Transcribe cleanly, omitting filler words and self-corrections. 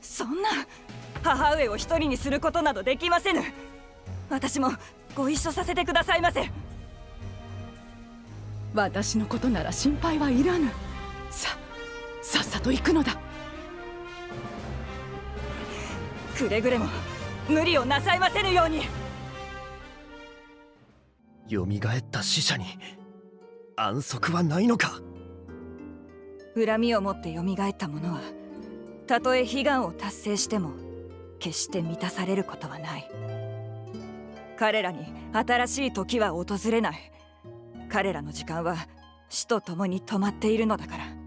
そんな母上を一人にすることなどできませぬ。私もご一緒させてくださいませ。 私のことなら心配はいらぬ。さっさと行くのだ。 くれぐれも無理をなさいませぬように。 蘇った死者に安息はないのか。 恨みを持って蘇った者はたとえ悲願を達成しても決して満たされることはない。彼らに新しい時は訪れない。彼らの時間は死と共に止まっているのだから。